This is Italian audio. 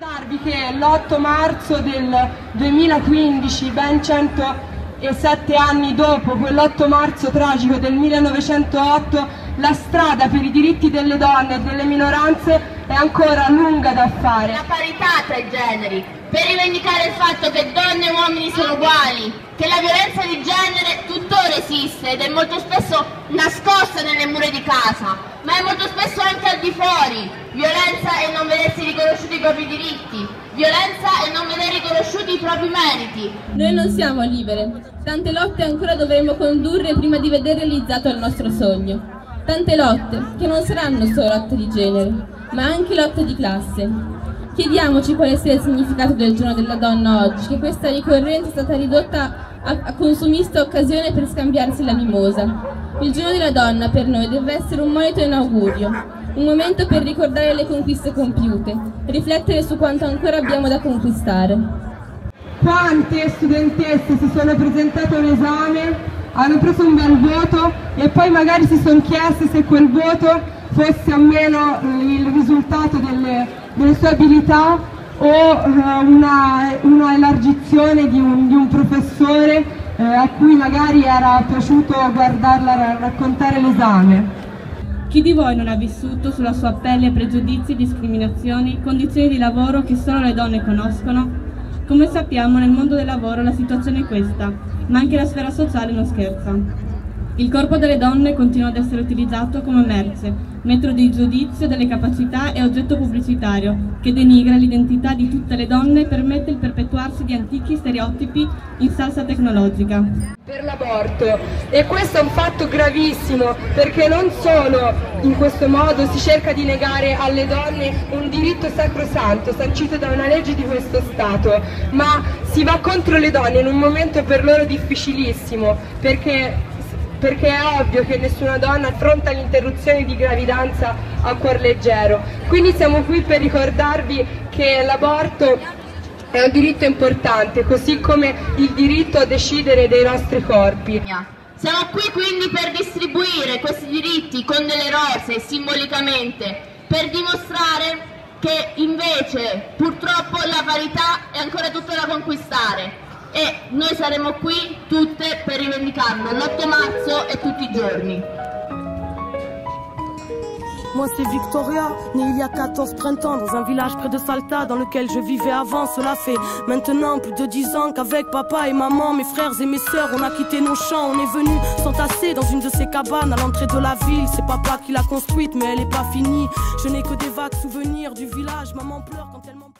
Ricordarvi che l'8 marzo del 2015, ben 107 anni dopo quell'8 marzo tragico del 1908, la strada per i diritti delle donne e delle minoranze è ancora lunga da fare. La parità tra i generi, per rivendicare il fatto che donne e uomini sono uguali, che la violenza di genere tuttora esiste ed è molto spesso nascosta nelle mura di casa, ma è molto spesso anche al di fuori. Violenza e non vedersi riconosciuti i propri diritti, violenza e non vedere riconosciuti i propri meriti. Noi non siamo libere, tante lotte ancora dovremo condurre prima di vedere realizzato il nostro sogno. Tante lotte che non saranno solo lotte di genere, ma anche lotte di classe. Chiediamoci quale sia il significato del giorno della donna oggi, che questa ricorrenza è stata ridotta a consumista occasione per scambiarsi la mimosa. Il giorno della donna per noi deve essere un monito e un augurio, un momento per ricordare le conquiste compiute, riflettere su quanto ancora abbiamo da conquistare. Quante studentesse si sono presentate all'esame, hanno preso un bel voto e poi magari si sono chieste se quel voto fosse o meno il risultato delle sue abilità o una elargizione di un professore a cui magari era piaciuto guardarla raccontare l'esame. Chi di voi non ha vissuto sulla sua pelle pregiudizi, discriminazioni, condizioni di lavoro che solo le donne conoscono? Come sappiamo, nel mondo del lavoro la situazione è questa, ma anche la sfera sociale non scherza. Il corpo delle donne continua ad essere utilizzato come merce, metro di giudizio delle capacità e oggetto pubblicitario che denigra l'identità di tutte le donne e permette il perpetuarsi di antichi stereotipi in salsa tecnologica. Per l'aborto, e questo è un fatto gravissimo perché non solo in questo modo si cerca di negare alle donne un diritto sacrosanto sancito da una legge di questo Stato, ma si va contro le donne in un momento per loro difficilissimo perché è ovvio che nessuna donna affronta l'interruzione di gravidanza a cuor leggero. Quindi siamo qui per ricordarvi che l'aborto è un diritto importante, così come il diritto a decidere dei nostri corpi. Siamo qui quindi per distribuire questi diritti con delle rose, simbolicamente, per dimostrare che invece purtroppo la parità è ancora tutta da conquistare. E noi saremo qui tutte per rivendicarlo l'8 marzo e tutti i giorni. Moi c'est Victoria, née il y a 14 printemps dans un village près de Salta dans lequel je vivais avant. Cela fait maintenant plus de 10 ans qu'avec papa et maman, mes frères et mes sœurs, on a quitté nos champs. On est venu s'entasser dans une de ces cabanes à l'entrée de la ville. C'est papa qui l'a construite mais elle est pas finie. Je n'ai que des vagues souvenirs du village, maman pleure quand elle m'en...